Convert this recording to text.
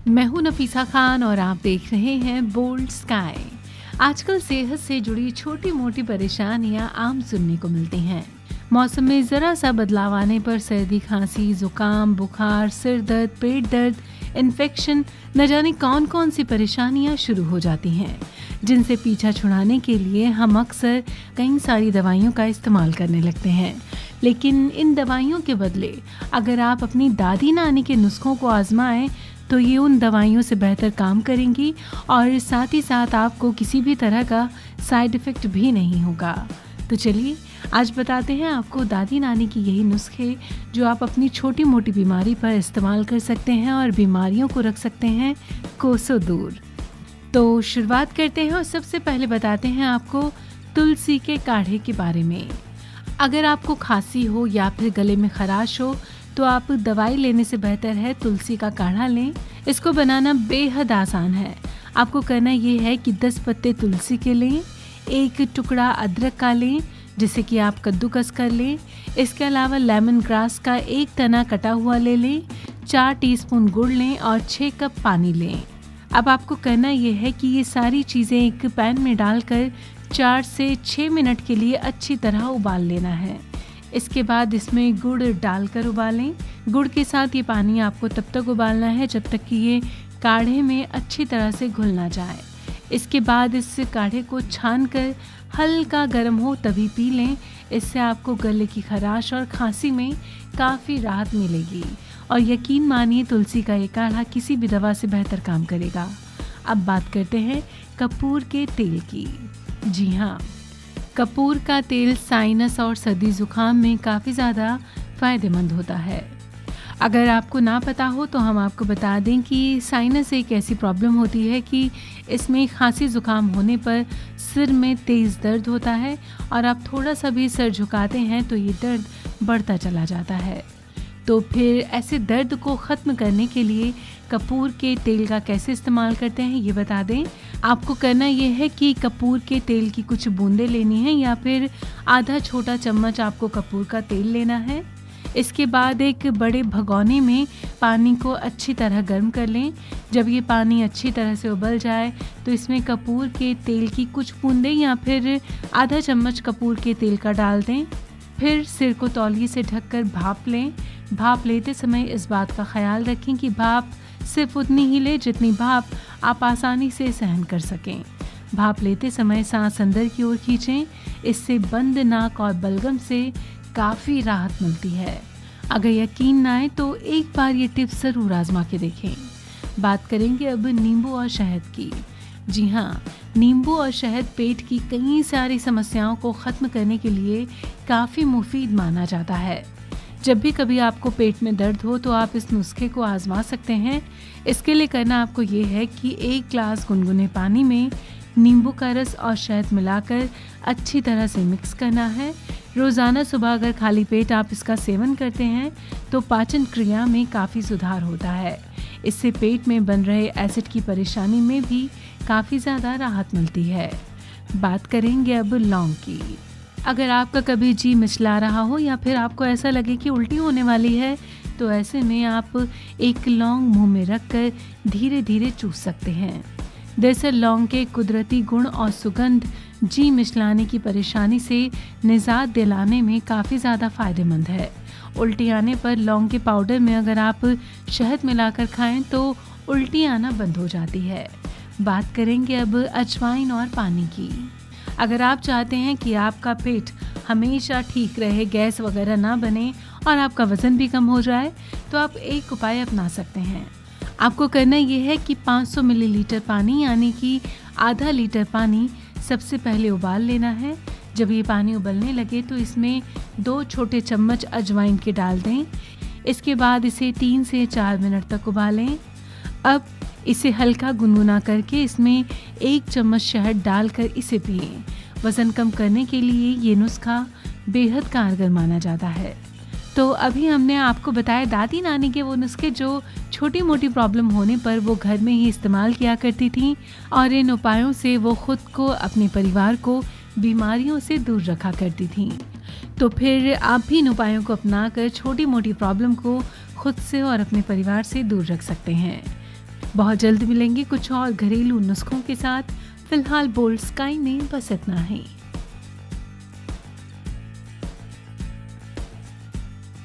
मैं हूं नफीसा खान और आप देख रहे हैं बोल्ड स्काई। आजकल सेहत से जुड़ी छोटी मोटी परेशानियां आम सुनने को मिलती हैं। मौसम में जरा सा बदलाव आने पर सर्दी, खांसी, जुकाम, बुखार, सिर दर्द, पेट दर्द, इन्फेक्शन, न जाने कौन कौन सी परेशानियां शुरू हो जाती हैं, जिनसे पीछा छुड़ाने के लिए हम अक्सर कई सारी दवाइयों का इस्तेमाल करने लगते हैं। लेकिन इन दवाइयों के बदले अगर आप अपनी दादी नानी के नुस्खों को आजमाएं तो ये उन दवाइयों से बेहतर काम करेंगी और साथ ही साथ आपको किसी भी तरह का साइड इफ़ेक्ट भी नहीं होगा। तो चलिए आज बताते हैं आपको दादी नानी की यही नुस्खे जो आप अपनी छोटी मोटी बीमारी पर इस्तेमाल कर सकते हैं और बीमारियों को रख सकते हैं कोसों दूर। तो शुरुआत करते हैं और सबसे पहले बताते हैं आपको तुलसी के काढ़े के बारे में। अगर आपको खांसी हो या फिर गले में खराश हो तो आप दवाई लेने से बेहतर है तुलसी का काढ़ा लें। इसको बनाना बेहद आसान है। आपको करना ये है कि 10 पत्ते तुलसी के लें, 1 टुकड़ा अदरक का लें जिसे कि आप कद्दूकस कर लें। इसके अलावा लेमन ग्रास का 1 तना कटा हुआ ले लें, 4 टीस्पून गुड़ लें और 6 कप पानी लें। अब आपको करना ये है कि ये सारी चीज़ें एक पैन में डालकर 4 से 6 मिनट के लिए अच्छी तरह उबाल लेना है। इसके बाद इसमें गुड़ डालकर उबालें। गुड़ के साथ ये पानी आपको तब तक उबालना है जब तक कि ये काढ़े में अच्छी तरह से घुल ना जाए। इसके बाद इस काढ़े को छानकर हल्का गर्म हो तभी पी लें। इससे आपको गले की खराश और खांसी में काफ़ी राहत मिलेगी और यकीन मानिए तुलसी का ये काढ़ा किसी भी दवा से बेहतर काम करेगा। अब बात करते हैं कपूर के तेल की। जी हाँ, कपूर का तेल साइनस और सर्दी जुकाम में काफ़ी ज़्यादा फ़ायदेमंद होता है। अगर आपको ना पता हो तो हम आपको बता दें कि साइनस एक ऐसी प्रॉब्लम होती है कि इसमें खांसी जुकाम होने पर सिर में तेज़ दर्द होता है और आप थोड़ा सा भी सिर झुकाते हैं तो ये दर्द बढ़ता चला जाता है। तो फिर ऐसे दर्द को ख़त्म करने के लिए कपूर के तेल का कैसे इस्तेमाल करते हैं ये बता दें। आपको करना ये है कि कपूर के तेल की कुछ बूंदें लेनी है या फिर आधा छोटा चम्मच आपको कपूर का तेल लेना है। इसके बाद एक बड़े भगोने में पानी को अच्छी तरह गर्म कर लें। जब ये पानी अच्छी तरह से उबल जाए तो इसमें कपूर के तेल की कुछ बूंदें या फिर आधा चम्मच कपूर के तेल का डाल दें। फिर सिर को तौलिए से ढककर भाप लें। भाप लेते समय इस बात का ख्याल रखें कि भाप सिर्फ उतनी ही ले जितनी भाप आप आसानी से सहन कर सकें। भाप लेते समय सांस अंदर की ओर खींचें। इससे बंद नाक और बलगम से काफ़ी राहत मिलती है। अगर यकीन ना आए तो एक बार ये टिप्स ज़रूर आजमा के देखें। बात करेंगे अब नींबू और शहद की। जी हाँ, नींबू और शहद पेट की कई सारी समस्याओं को ख़त्म करने के लिए काफ़ी मुफीद माना जाता है। जब भी कभी आपको पेट में दर्द हो तो आप इस नुस्खे को आजमा सकते हैं। इसके लिए करना आपको ये है कि 1 ग्लास गुनगुने पानी में नींबू का रस और शहद मिलाकर अच्छी तरह से मिक्स करना है। रोज़ाना सुबह अगर खाली पेट आप इसका सेवन करते हैं तो पाचन क्रिया में काफ़ी सुधार होता है। इससे पेट में बन रहे एसिड की परेशानी में भी काफ़ी ज़्यादा राहत मिलती है। बात करेंगे अब लौंग की। अगर आपका कभी जी मिचला रहा हो या फिर आपको ऐसा लगे कि उल्टी होने वाली है तो ऐसे में आप 1 लौंग मुंह में रखकर धीरे धीरे चूस सकते हैं। दरअसल लौंग के कुदरती गुण और सुगंध जी मिचलाने की परेशानी से निजात दिलाने में काफ़ी ज़्यादा फ़ायदेमंद है। उल्टी आने पर लौंग के पाउडर में अगर आप शहद मिलाकर खाएं तो उल्टी आना बंद हो जाती है। बात करेंगे अब अजवाइन और पानी की। अगर आप चाहते हैं कि आपका पेट हमेशा ठीक रहे, गैस वगैरह ना बने और आपका वज़न भी कम हो जाए तो आप एक उपाय अपना सकते हैं। आपको करना ये है कि 500 मिलीलीटर पानी यानी कि आधा लीटर पानी सबसे पहले उबाल लेना है। जब ये पानी उबलने लगे तो इसमें 2 छोटे चम्मच अजवाइन के डाल दें। इसके बाद इसे 3 से 4 मिनट तक उबालें। अब इसे हल्का गुनगुना करके इसमें 1 चम्मच शहद डालकर इसे पिएं। वज़न कम करने के लिए ये नुस्खा बेहद कारगर माना जाता है। तो अभी हमने आपको बताया दादी नानी के वो नुस्खे जो छोटी मोटी प्रॉब्लम होने पर वो घर में ही इस्तेमाल किया करती थीं और इन उपायों से वो खुद को, अपने परिवार को बीमारियों से दूर रखा करती थीं। तो फिर आप भी इन उपायों को अपनाकर छोटी मोटी प्रॉब्लम को खुद से और अपने परिवार से दूर रख सकते हैं। बहुत जल्द मिलेंगे कुछ और घरेलू नुस्खों के साथ। फिलहाल बोल्ड स्काई में बस इतना ही।